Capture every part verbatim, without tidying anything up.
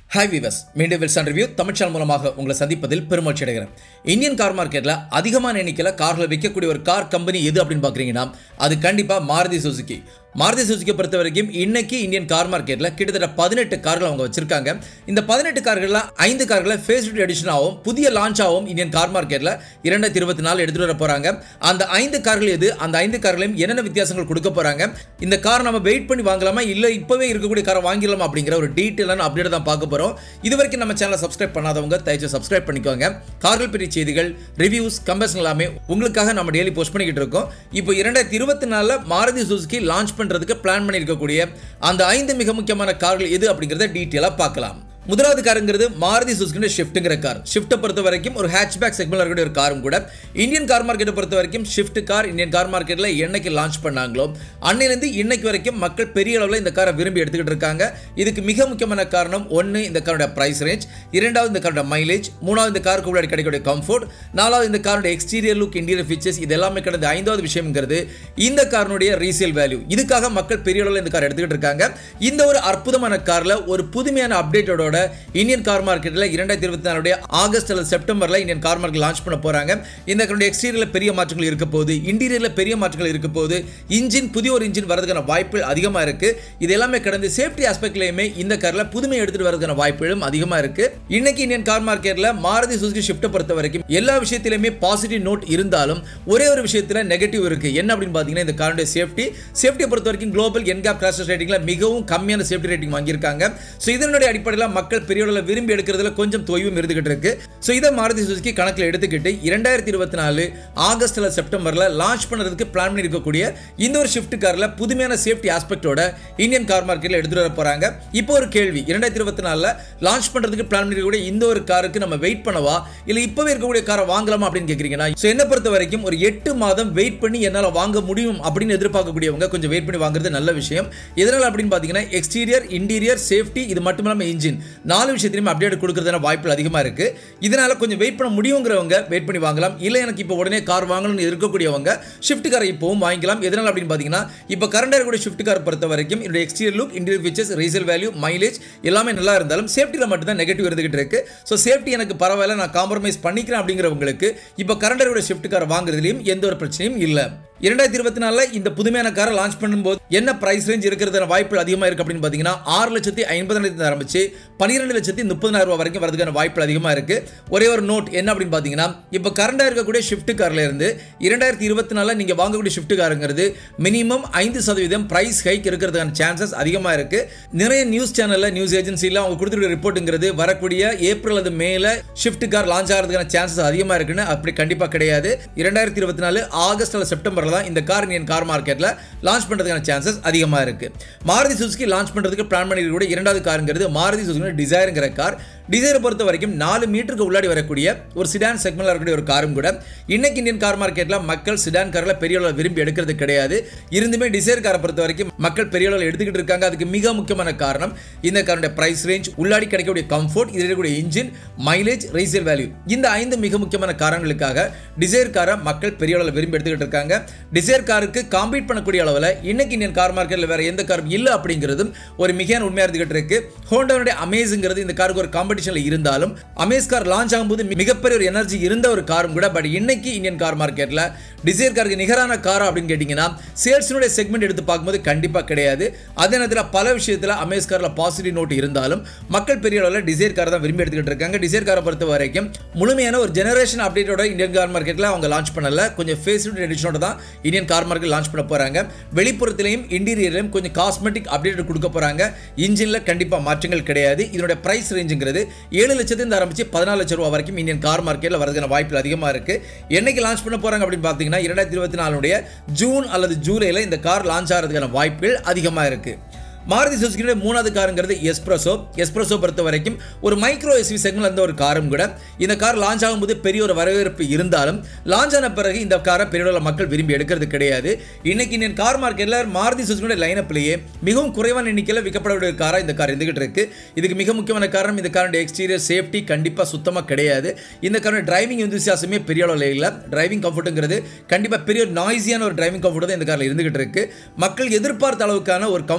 Hi viewers, மீண்டும் Wilson review Tamil channel மூலமாக உங்களை சந்திப்பதில் பெருமகிழ்ச்சி அடைகிறேன். இந்தியன் கார் மார்க்கெட்ல அதிகமான எண்ணிக்கையில கார்களை விற்கக்கூடிய ஒரு கார் கம்பெனி எது அப்படின்னு பாக்குறீங்கன்னா அது கண்டிப்பா மாருதி சுசுகி. மாருதி சுசுகி பொறுத்த வரைக்கும் இன்னைக்கு இந்தியன் கார் மார்க்கெட்ல கிட்டத்தட்ட பதினெட்டு கார்கள் அவங்க வச்சிருக்காங்க. இந்த பதினெட்டு கார்கள்ல ஐந்து கார்களை ஃபேஸ் லிஃப்ட் எடிஷனாகவும் புதிய லான்ச்சாகவும் இந்தியன் கார் மார்க்கெட்ல இரண்டாயிரத்து இருபத்தி நாலு எடுத்துட்டு வர போறாங்க. அந்த ஐந்து கார்கள் எது, அந்த ஐந்து கார்களையும் என்னென்ன வித்தியாசங்கள் கொடுக்க போறாங்க, இந்த கார் நம்ம வெயிட் பண்ணி வாங்கலாமா இல்ல இப்பவே இருக்கக்கூடிய காரை வாங்கிடலாமா அப்படிங்கிற ஒரு டீடைலான அப்டேட் தான் பார்க்க போறோம். இதுவரைக்கும் நம்ம சேனலை சப்ஸ்கிரைப் பண்ணாதவங்க தயவுசெய்து சப்ஸ்கிரைப் பண்ணிக்கோங்க. கார்கள் பற்றிய செய்திகள், ரிவ்யூஸ், கம்பேரிசன் எல்லாமே உங்களுக்காக நம்ம டெய்லி போஸ்ட் பண்ணிக்கிட்டு இருக்கோம். இப்போ இரண்டாயிரத்து இருபத்தி நாலுல மாருதி சுசுகி லான்ச் பண்றதுக்கு பிளான் பண்ணியிருக்கக்கூடிய அந்த ஐந்து மிக முக்கியமான கார்கள் எது அப்படிங்கறத டீடைலா பார்க்கலாம். முதலாவது காருங்கிறது மாருதி சுசுகி ஷிஃப்ட்ங்கிற கார். ஷிஃப்ட்டை பொறுத்த வரைக்கும் ஒரு ஹேட்ச்பேக் செக்மெண்ட்ல இருக்கக்கூடிய ஒரு காரும் கூட. இந்தியன் கார் மார்க்கெட்டை பொறுத்த வரைக்கும் ஷிஃப்ட் கார் இந்தியன் கார் மார்க்கெட்ல என்னைக்கு லான்ச் பண்ணாங்களோ அன்னையிலிருந்து இன்னைக்கு வரைக்கும் மக்கள் பெரிய அளவில் இந்த காரை விரும்பி எடுத்துக்கிட்டு இருக்காங்க. இதுக்கு மிக முக்கியமான காரணம் ஒன்று இந்த காரோட பிரைஸ் ரேஞ்ச், இரண்டாவது இந்த காரோட மைலேஜ், மூணாவது இந்த காருக்கு உள்ளாடி கிடைக்கக்கூடிய கம்ஃபோர்ட், நாலாவது இந்த காரோட எக்ஸ்டீரியர் லுக், இன்டீரியர் ஃபீச்சர்ஸ், இது எல்லாமே கடந்த ஐந்தாவது விஷயம்ங்கிறது இந்த காரனுடைய ரீசேல் வேல்யூ. இதுக்காக மக்கள் பெரிய அளவில் இந்த கார் எடுத்துக்கிட்டு இருக்காங்க. இந்த ஒரு அற்புதமான கார்ல ஒரு புதுமையான அப்டேட்டோட இந்தியன் கார் மார்க்கெட்ல இரண்டாயிரத்து இருபத்தி நாலு ஆகஸ்ட் அல்லது செப்டம்பர்ல இந்தியன் கார் மார்க்கெட் லான்ச் பண்ண போறாங்க. இந்த காரோட எக்ஸ்டீரியர்ல பெரிய மாற்றங்கள் இருக்க போகுது, இன்டீரியர்ல பெரிய மாற்றங்கள் இருக்க போகுது, இன்ஜின் புதிய ஒரு இன்ஜின் வரதுக்கான வாய்ப்புகள் அதிகமா இருக்கு. இது எல்லாமே கடந்து சேஃப்டி ஆஸ்பெக்ட்லயுமே இந்த கார்ல புதுமை எடுத்துட்டு வரதுக்கான வாய்ப்புகளும் அதிகமா இருக்கு. இன்னைக்கு இந்தியன் கார் மார்க்கெட்ல மாருதி சுசுகி ஷிஃப்ட்டை பொறுத்த வரைக்கும் எல்லா விஷயத்திலுமே பாசிட்டிவ் நோட் இருந்தாலும் ஒரே ஒரு விஷயத்துல நெகட்டிவ் இருக்கு. என்ன அப்படின்னு பாத்தீங்கன்னா இந்த காரோட சேஃப்டி. சேஃப்டியை பொறுத்த வரைக்கும் குளோபல் என்கேப் கிராஷ் ரேட்டிங்ல மிகவும் கம்மியான சேஃப்டி ரேட்டிங் வாங்கியிருக்காங்க. சோ இதனுடைய அடிப்படையில் மக்கள் பெரிய அளவில் விரும்பி எடுக்கிறதுல கொஞ்சம் தொய்வும் இருந்துகிட்டு இருக்கு. சோ இதை மாருதி சுசுகி கணக்கில் எடுத்துக்கிட்டு இரண்டாயிரத்து இருபத்தி நாலு ஆகஸ்ட்ல செப்டம்பர்ல லான்ச் பண்றதுக்கு பிளான் பண்ணி இருக்கக்கூடிய இந்த ஒரு ஷிஃப்ட் கார்ல புதுமையான சேஃப்டி ஆஸ்பெக்டோட இந்தியன் கார் மார்க்கெட்ல எடுத்துட்டு வர போறாங்க. இப்போ ஒரு கேள்வி, இரண்டாயிரத்து இருபத்தி நாலுல லான்ச் பண்றதுக்கு பிளான் பண்ணி இருக்கக்கூடிய இந்த ஒரு காருக்கு நம்ம வெயிட் பண்ணவா இல்ல இப்பவே இருக்கக்கூடிய காரை வாங்கலாமா அப்படின்னு கேக்குறீங்கன்னா, சோ என்ன பொறுத்த வரைக்கும் ஒரு எட்டு மாதம் வெயிட் பண்ணி என்னால வாங்க முடியும் அப்படின்னு எதிர்பார்க்கக்கூடியவங்க கொஞ்சம் வெயிட் பண்ணி வாங்குறது நல்ல விஷயம். எதனால அப்படின்னு பாத்தீங்கன்னா எக்ஸ்டீரியர், இன்டீரியர், சேஃப்டி, இது மட்டும் இல்லாம இன்ஜின் நாலு விஷயத்திலுமே அப்டேட் கொடுக்கறதுக்கான வாய்ப்புகள் அதிகமா இருக்கு. இதனால கொஞ்சம் வெயிட் பண்ண முடியுங்கிறவங்க வெயிட் பண்ணி வாங்கலாம். இல்ல எனக்கு இப்போ உடனே கார் வாங்கணும்னு இருக்கக்கூடியவங்க ஷிஃப்ட் காரை இப்போவும் வாங்கிக்கலாம். எதனால அப்படின்னு பாத்தீங்கன்னா இப்போ கரண்டா இருக்கக்கூடிய ஷிஃப்ட் கார் பொறுத்த வரைக்கும் இதோட exterior look, interior features, resale value, mileage எல்லாமே நல்லா இருந்தாலும் சேஃப்டில மட்டும் தான் நெகட்டிவ் இருந்துகிட்டு இருக்கு. சோ சேஃப்டி எனக்கு பரவாயில்ல, நான் காம்ப்ரமைஸ் பண்ணிக்கிறேன் அப்படிங்கிறவங்களுக்கு இப்போ கரண்டா இருக்கக்கூடிய ஷிஃப்ட் கார் வாங்குறதுலயும் எந்த ஒரு பிரச்சனையும் இல்ல. இரண்டாயிரத்து இருபத்தி நாலுல இந்த புதுமையான காரை லான்ச் பண்ணும்போது என்ன பிரைஸ் ரேஞ்ச் இருக்கிறது வாய்ப்புகள் அதிகமா இருக்கு அப்படின்னு பாத்தீங்கன்னா ஆறு லட்சத்தி ஐம்பதாயிரத்தி ஆரம்பிச்சு பன்னிரெண்டு லட்சத்தி முப்பதாயிரம் ரூபாய் வரைக்கும் வரதுக்கான வாய்ப்புகள் அதிகமா இருக்கு. ஒரே ஒரு நோட் என்ன அப்படின்னு பாத்தீங்கன்னா இப்போ கரண்டா இருக்கக்கூடிய ஷிஃப்ட் கார்ல இருந்து இரண்டாயிரத்து இருபத்தி நாலுல நீங்க வாங்கக்கூடிய ஷிஃப்ட் காருங்கிறது மினிமம் ஐந்து சதவீதம் பிரைஸ் ஹைக் இருக்கிறதுக்கான சான்சஸ் அதிகமா இருக்கு. நிறைய நியூஸ் சேனல்ல, நியூஸ் ஏஜென்சில அவங்க கொடுத்துருக்க ரிப்போர்ட்டுங்கிறது வரக்கூடிய ஏப்ரல் அல்லது மேல ஷிஃப்ட் கார் லான்ச் ஆகிறதுக்கான சான்சஸ் அதிகமா இருக்குன்னு அப்படி கண்டிப்பா கிடையாது. இரண்டாயிரத்து இருபத்தி நாலு ஆகஸ்ட் அல்லது செப்டம்பர் இந்த கார் இந்தியன் கார் மார்க்கெட்ல லான்ச் பண்றதுக்கான சான்சஸ் அதிகமா இருக்கு. மாருதி சுசுகி லான்ச் பண்றதுக்கு பிளான் பண்ணிருக்கக்கூடிய இரண்டாவது காருங்கிறது மாருதி சுசுகி டிசைர்ங்கிற கார். டிசைரை பொறுத்த வரைக்கும் நாலு மீட்டருக்கு உள்ளாடி வரக்கூடிய ஒரு சிடான் செக்மெண்ட்ல இருக்கக்கூடிய ஒரு காரும் கூட. இன்னைக்கு இந்தியன் கார் மார்க்கெட்ல மக்கள் சிடான் கார்ல பெரிய அளவில் விரும்பி எடுக்கிறது கிடையாது. இருந்துமே டிசைர் காரை பொறுத்த வரைக்கும் மக்கள் பெரிய அளவில் எடுத்துக்கிட்டு இருக்காங்க. அதுக்கு மிக முக்கியமான காரணம் இந்த காரோட பிரைஸ் ரேஞ்ச், உள்ளாடி கிடைக்கக்கூடிய கம்ஃபோர்ட், இதில் இருக்கக்கூடிய இன்ஜின், மைலேஜ், ரீசேல் வேல்யூ, இந்த ஐந்து மிக முக்கியமான காரணங்களுக்காக டிசைர் காரை மக்கள் பெரிய அளவில் விரும்பி எடுத்துக்கிட்டு இருக்காங்க. டிசைர் காருக்கு காம்பீட் பண்ணக்கூடிய அளவில் இன்னைக்கு இந்தியன் கார் மார்க்கெட்ல வேற எந்த காரும் இல்ல அப்படிங்கிறதும் ஒரு மிகையான உண்மையா இருந்துகிட்டு இருக்கு. ஹோண்டாவுடைய அமேஸ்ங்கிறது இந்த காருக்கு ஒரு காம்படிஷன்ல இருந்தாலும் அமேஸ் கார் லான்ச் ஆகும்போது மிகப்பெரிய ஒரு எனர்ஜி இருந்த ஒரு காரும் கூட. பட் இன்னைக்கு இந்தியன் கார் மார்க்கெட்ல டிசைர் காருக்கு நிகரான காரா அப்படின்னு கேட்டீங்கன்னா சேல்ஸினுடைய செக்மெண்ட் எடுத்து பார்க்கும்போது கண்டிப்பா கிடையாது. அதே நேரத்தில் பல விஷயத்துல அமேஸ் கார்ல பாசிட்டிவ் நோட் இருந்தாலும் மக்கள் பெரிய அளவில் டிசைர் கார் தான் விரும்பி எடுத்துக்கிட்டு இருக்காங்க. டிசைர் காரை பொறுத்த வரைக்கும் முழுமையான ஒரு ஜெனரேஷன் அப்டேட்டோட இந்தியன் கார் மார்க்கெட்ல அவங்க லான்ச் பண்ணல. கொஞ்சம் ஃபேஸ் லிஃப்ட் எடிஷனோட தான் இந்தியன் கார் மார்க்கெட் லான்ச் பண்ண போறாங்க. வெளிப்புறத்திலையும் இன்டீரியர்லையும் கொஞ்சம் காஸ்மெட்டிக் அப்டேட் கொடுக்க போறாங்க. இன்ஜின்ல கண்டிப்பா மாற்றங்கள் கிடையாது. இதோட பிரைஸ் ரேஞ்சுங்கிறது ஏழு லட்சத்திலிருந்து ஆரம்பிச்சு பதினாலு லட்சம் ரூபாய் வரைக்கும் இந்தியன் கார் மார்க்கெட்ல வரதுக்கான வாய்ப்புகள் அதிகமா இருக்கு. என்னைக்கு லான்ச் பண்ண போறாங்க அப்படின்னு பாத்தீங்கன்னா இரண்டாயிரத்து இருபத்தி நாலுடைய ஜூன் அல்லது ஜூலைல இந்த கார் லான்ச் ஆகிறதுக்கான வாய்ப்புகள் அதிகமா இருக்கு. மாருதி சுசுகியோட மூணாவது காருங்கிறது எஸ்பிரஸோ. எஸ்பிரஸோ பொறுத்த வரைக்கும் ஒரு மைக்ரோ எஸ்யூவி செக்மெண்ட்ல இருந்த ஒரு காரும் கூட. இந்த கார் லான்ச் ஆகும்போது பெரிய ஒரு வரவேற்பு இருந்தாலும் லான்ச் ஆன பிறகு இந்த காரை பெரிய அளவில் மக்கள் விரும்பி எடுக்கிறது கிடையாது. இன்னைக்கு இந்தியன் கார் மார்க்கெட்ல மாருதி சுசுகியோட லைனப்லயே மிகவும் குறைவான எண்ணிக்கையில் விற்கப்படக்கூடிய காரா இந்த கார் இருந்துகிட்டு இருக்கு. இதுக்கு மிக முக்கியமான காரணம் இந்த காரோட எக்ஸ்டீரியர் சேஃப்டி கண்டிப்பா சுத்தமா கிடையாது. இந்த காரோட டிரைவிங் எந்தூசியாசமே பெரிய அளவில் இல்ல. டிரைவிங் கம்ஃபர்ட்ங்கிறது கண்டிப்பா பெரிய நாய்ஸியான ஒரு டிரைவிங் கம்ஃபர்ட் தான் இந்த கார்ல இருந்துகிட்டு இருக்கு. மக்கள் எதிர்பார்த்த அளவுக்கான ஒரு கம்ஃபர்ட் இந்த கார்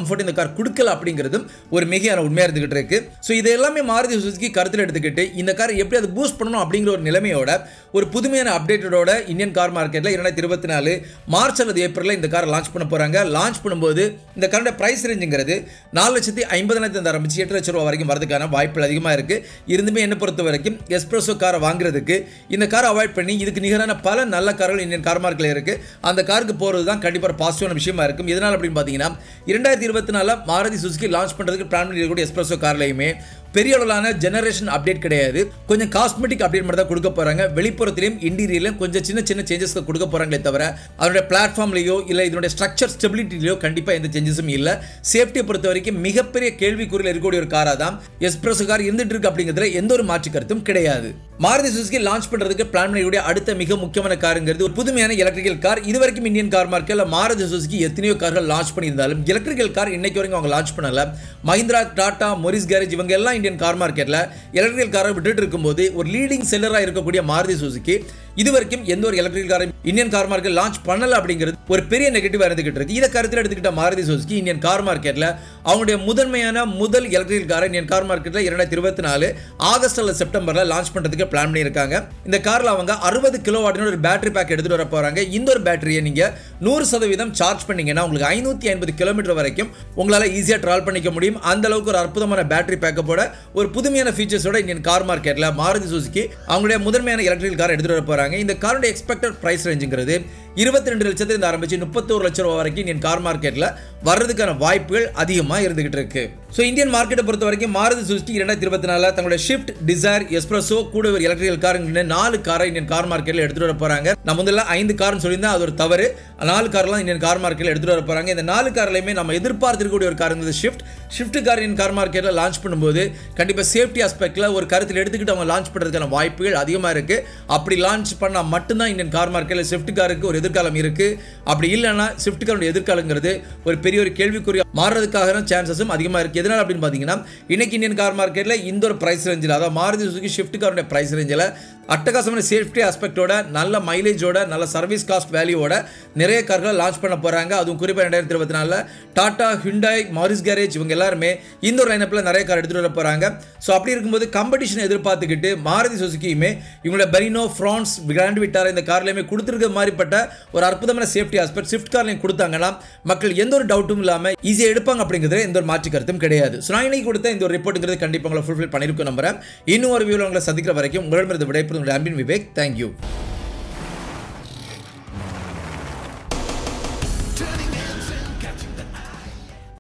கார் கொடுக்கல அப்படிங்கிறதும் ஒரு மிகையான உண்மையா இருந்துகிட்டு இருக்கு. ஸோ இது எல்லாமே மாருதி சுசுகி கருத்தில் எடுத்துக்கிட்டு இந்த காரை எப்படி அது பூஸ்ட் பண்ணணும் அப்படிங்கிற ஒரு நிலைமையோட ஒரு புதுமையான அப்டேட்டோட இந்தியன் கார் மார்க்கெட்டில் இரண்டாயிரத்தி இருபத்தி நாலு மார்ச் அல்லது ஏப்ரலில் இந்த காரை லான்ச் பண்ண போறாங்க. லான்ச் பண்ணும்போது இந்த காரோட பிரைஸ் ரேஞ்சுங்கிறது நாலு லட்சத்தி ஐம்பதாயிரத்தி ஆரம்பிச்சு எட்டு லட்சம் ரூபாய் வரைக்கும் வரதுக்கான வாய்ப்புகள் அதிகமாக இருக்கு. இருந்துமே என்ன பொறுத்த வரைக்கும் எஸ்பிரஸோ காரை வாங்குறதுக்கு இந்த காரை அவாய்ட் பண்ணி இதுக்கு நிகரான பல நல்ல கார்கள் இந்தியன் கார் மார்க்கெட்டில் இருக்கு. அந்த காருக்கு போறது தான் கண்டிப்பாக பாசிட்டிவான விஷயமா இருக்கும். இதனால் அப்படின்னு பார்த்தீங்கன்னா இரண்டாயிரத்தி இருபத்தி நாலு மாருதி சுசுகி லான்ச் பண்றதுக்கு பிளான் பண்ணிருக்கக்கூடிய எஸ்பிரஸோ கார்லையுமே பெரிய அளவிலான ஜெனரேஷன் அப்டேட் கிடையாது. கொஞ்சம் காஸ்மெட்டிக் அப்டேட் மட்டும் தான் கொடுக்க போறாங்க. வெளிப்புறத்திலும் இன்டீரியரிலும் கொஞ்சம் சின்ன சின்ன சேஞ்சஸ் கொடுக்க போறாங்களே தவிர அதோட பிளாட்ஃபார்ம்லயோ இல்ல இதோட ஸ்ட்ரக்சர் ஸ்டெபிலிட்டிலயோ கண்டிப்பா எந்த சேஞ்சஸும் இல்ல. சேஃப்டியை பொறுத்த வரைக்கும் மிகப்பெரிய கேள்விக்குறியில் இருக்கக்கூடிய ஒரு காரா தான் எஸ்பிரஸோ கார் இருந்துட்டு இருக்கு அப்படிங்கிறதுல எந்த ஒரு மாற்று கருத்தும் கிடையாது. மாருதி சுசுகி லான்ச் பண்றதுக்கு பிளான் பண்ணக்கூடிய அடுத்த மிக முக்கியமான காருங்கிறது ஒரு புதுமையான எலக்ட்ரிக்கல் கார். இதுவரைக்கும் இந்தியன் கார் மார்க்கெட்ல மாருதி சுசுகி எத்தனையோ கார்கள் லான்ச் பண்ணியிருந்தாலும் எலக்ட்ரிக்கல் கார் இன்னைக்கு வரைக்கும் அவங்க லான்ச் பண்ணல. மஹிந்திரா, டாடா, மோரிஸ் கேரேஜ் இவங்க எல்லாம் இந்தியன் கார் மார்க்கெட்ல எலக்ட்ரிக்கல் காரை விட்டுட்டு இருக்கும்போது ஒரு லீடிங் செல்லரா இருக்கக்கூடிய மாருதி சுசுகி இதுவரைக்கும் எந்த ஒரு எலக்ட்ரிக்கல் காரை இந்தியன் கார் மார்க்கெட் லான்ச் பண்ணல அப்படிங்கிறது ஒரு பெரிய நெகட்டிவா இருந்துகிட்டு இருக்கு. இதை கருத்தில் எடுத்துக்கிட்ட மாருதி சுசுகி இந்தியன் கார் மார்க்கெட்ல அவங்களுடைய முதன்மையான முதல் எலக்ட்ரிக்கல் காரை இந்தியன் கார் மார்க்கெட்ல இரண்டாயிரத்தி இருபத்தி நாலு ஆகஸ்ட் அல்லது செப்டம்பர்ல லான்ச் பண்றதுக்கு பிளான் பண்ணியிருக்காங்க. இந்த கார்ல அவங்க அறுபது கிலோ வாட் ஒரு பேட்டரி பேக் எடுத்துட்டு வர போறாங்க. இந்த ஒரு பேட்டரியை நீங்க நூறு சதவீதம் சார்ஜ் பண்ணீங்கன்னா உங்களுக்கு ஐநூத்தி ஐம்பது கிலோமீட்டர் வரைக்கும் உங்களால ஈஸியா டிராவல் பண்ணிக்க முடியும். அந்த அளவுக்கு ஒரு அற்புதமான பேட்டரி பேக்கப்போட ஒரு புதுமையான ஃபீச்சர்ஸோட இந்தியன் கார் மார்க்கெட்ல மாருதி சுசுகி அவங்களுடைய முதன்மையான எலக்ட்ரிக்கல் கார் எடுத்துட்டு வர போறாங்க. இந்த காரோட எக்ஸ்பெக்டட் பிரைஸ் ரேஞ்சுங்கிறது இருபத்தி ரெண்டு லட்சத்துல இருந்து ஆரம்பிச்சு முப்பத்தி ஒரு லட்சம் ரூபாய் வரைக்கும் இந்தியன் கார் மார்க்கெட்ல வர்றதுக்கான வாய்ப்புகள் அதிகமா இருந்துகிட்டு இருக்கு. சோ இந்தியன் மார்க்கெட்டை பொறுத்த வரைக்கும் மாருதி சுசுகி இரண்டாயிரத்தி இருபத்தி நாலு தங்களுடைய ஷிஃப்ட், டிசைர், எஸ்பிரஸோ கூட ஒரு எலக்ட்ரிக்கல் கார் நாலு காரை இந்தியன் கார் மார்க்கெட்ல எடுத்துட்டு வர போறாங்க. நம்ம முதல்ல ஐந்து கார்னு சொல்லியிருந்தா அது ஒரு தவறு. நாலு கார்லாம் இந்தியன் கார் மார்க்கெட்ல எடுத்துட்டு வர போறாங்க. இந்த நாலு கார்லயுமே நம்ம எதிர்பார்த்திருக்கக்கூடிய ஒரு car Swift Swift car Indian car மார்க்கெட்ல லான்ச் பண்ணும்போது கண்டிப்பா சேஃப்டி ஆஸ்பெக்ட்ல ஒரு கருத்தில் எடுத்துக்கிட்டு அவங்க லான்ச் பண்றதுக்கான வாய்ப்புகள் அதிகமா இருக்கு. அப்படி லான்ச் பண்ணா மட்டும்தான் இந்தியன் கார் மார்க்கெட்ல ஷிஃப்ட் காருக்கு ஒரு எதிர்காலம் இருக்கு. அப்படி இல்லைன்னா ஷிஃப்ட் காரோட எதிர்காலங்கிறது ஒரு பெரிய ஒரு கேள்விக்குறி மாறுறதுக்கான சான்சஸும் அதிகமா இருக்கு. எதனால அப்படின்னு பாத்தீங்கன்னா இன்னைக்கு இந்தியன் கார் மார்க்கெட்ல இந்த ஒரு பிரைஸ் ரேஞ்சில் அதாவது மாருதி சுசுகி ஷிஃப்ட் காரோட பிரைஸ் ரேஞ்சில் அட்டகாசமான சேஃப்டி ஆஸ்பெக்டோட நல்ல மைலேஜோட நல்ல சர்வீஸ் காஸ்ட் வேல்யூவோட நிறைய கார்களை லான்ச் பண்ண போறாங்க. அதுவும் குறிப்பாக இரண்டாயிரத்தி இருபத்தி நாலுல டாடா, ஹுண்டாய், மாரிஸ் கேரேஜ் இவங்க எல்லாருமே இந்த ஒரு லைனப்ல நிறைய கார் எடுத்துட்டு வர போறாங்க. ஸோ அப்படி இருக்கும்போது காம்படிஷன் எதிர்பார்த்துக்கிட்டு மாருதி சுசுகியுமே இவங்களோட பெரினோ, ஃப்ரான்ஸ், கிராண்ட் விட்டாரா இந்த கார்லையுமே கொடுத்துருக்க மாதிரிப்பட்ட ஒரு அற்புதமான சேஃப்டி ஆஸ்பெக்ட் ஷிஃப்ட் கார்லையும் கொடுத்தாங்கன்னா மக்கள் எந்த ஒரு டவுட்டும் இல்லாம ஈஸியாக எடுப்பாங்க அப்படிங்கிறது எந்த ஒரு மாற்று கருத்தும் கிடையாது. ஸோ நான் இன்னைக்கு கொடுத்த இந்த ஒரு ரிப்போர்ட்டுங்கிறது கண்டிப்பாக உங்களை ஃபுல்ஃபில் பண்ணிருக்கோம் நம்புறேன். இன்னும் ஒரு வியூவில் உங்களை சந்திக்கிற வரைக்கும் உங்களிடமிருந்து விடைபெறும் அன்பின் விவேக். தேங்க்யூ.